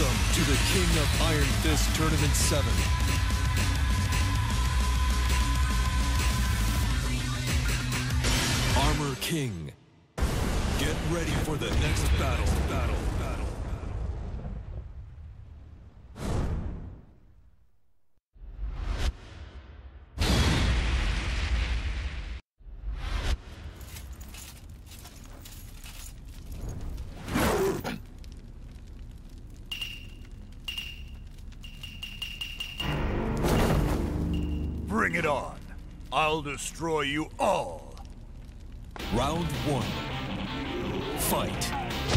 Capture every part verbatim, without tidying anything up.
Welcome to the King of Iron Fist Tournament seven. Armor King. Get ready for the next battle, battle, battle. Bring it on. I'll destroy you all. Round one. Fight.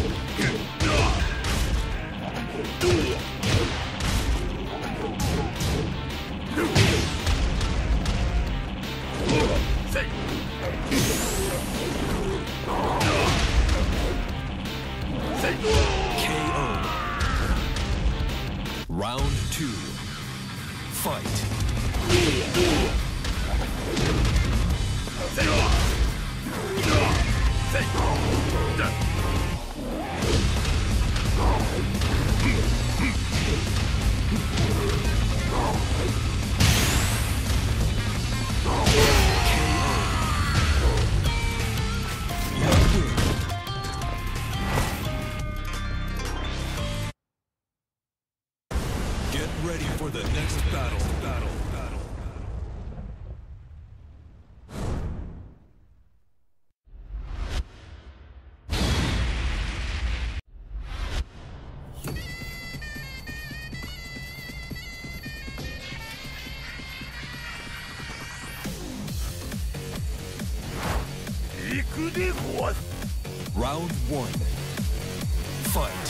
K O. Round two. Fight. Get ready for the next battle, battle, battle. Round one. Fight.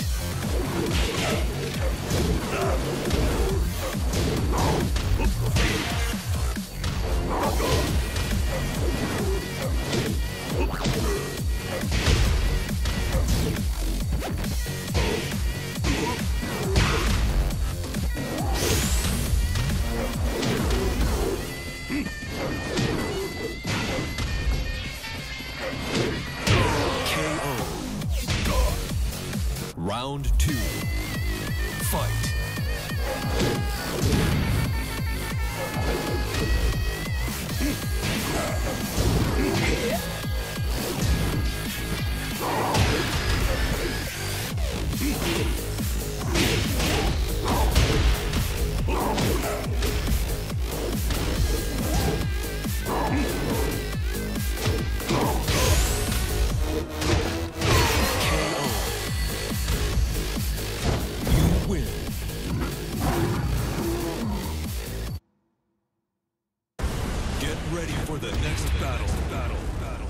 Round two. Fight. Get ready for the next battle, battle, battle.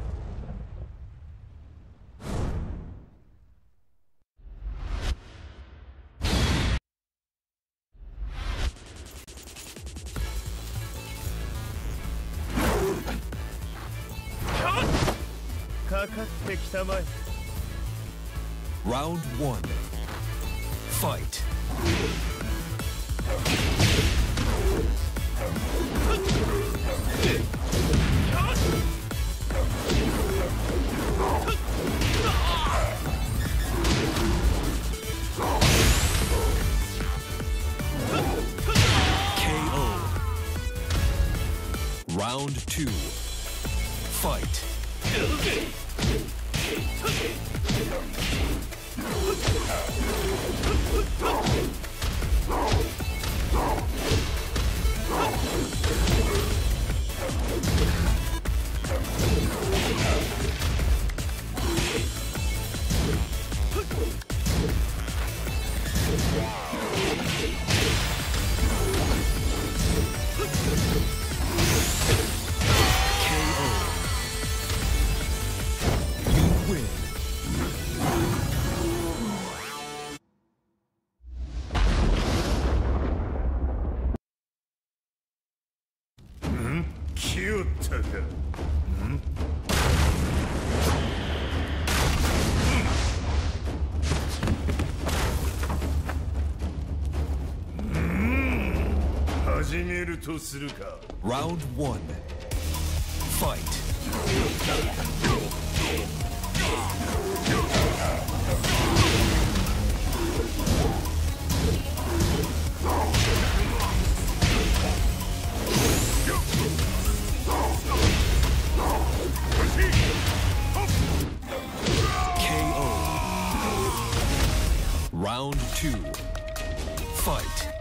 Round one. Fight. K O. Round two. Fight. Round one. Fight. Round two. Fight.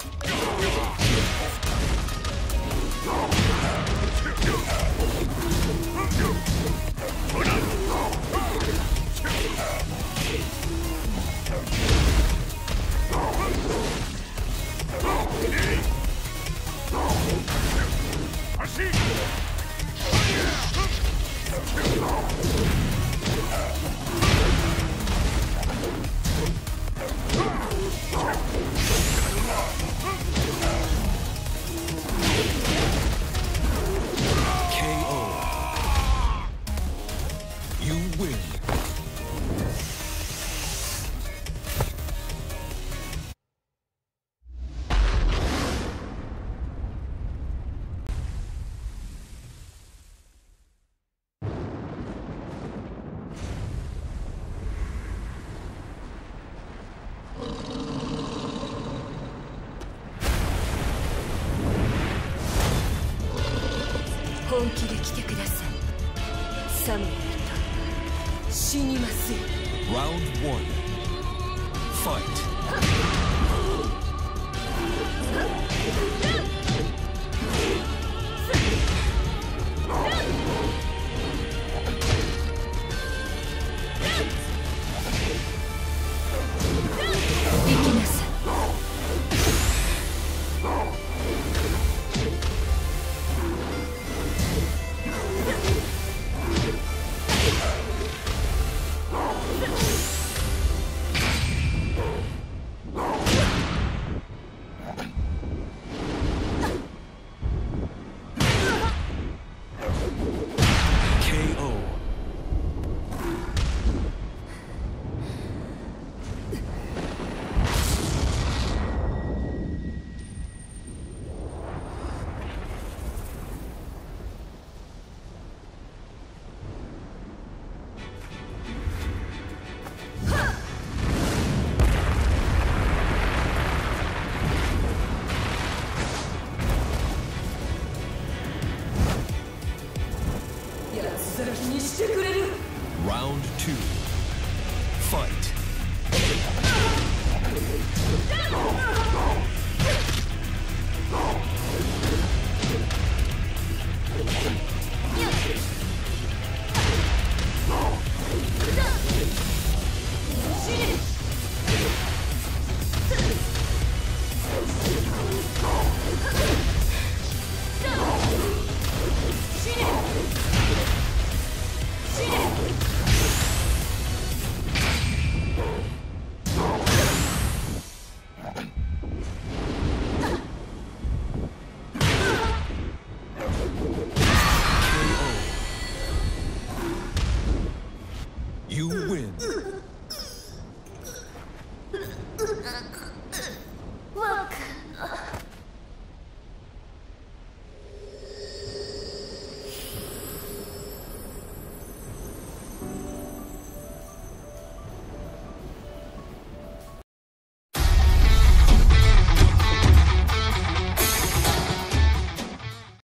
本気で来てください。サムエルと死にますよ。 Round one. Fight. 行きなさい。 Round two. Fight.